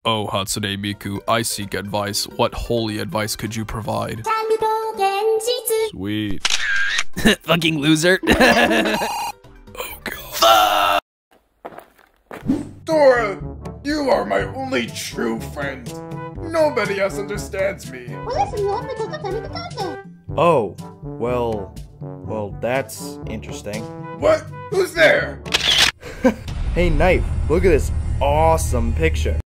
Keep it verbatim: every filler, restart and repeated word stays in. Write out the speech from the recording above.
Oh, Hatsune Miku, I seek advice. What holy advice could you provide? Sweet. Fucking loser. Oh god. Dora, you are my only true friend. Nobody else understands me. Oh, well, well, that's interesting. What? Who's there? Hey, Knife, look at this awesome picture.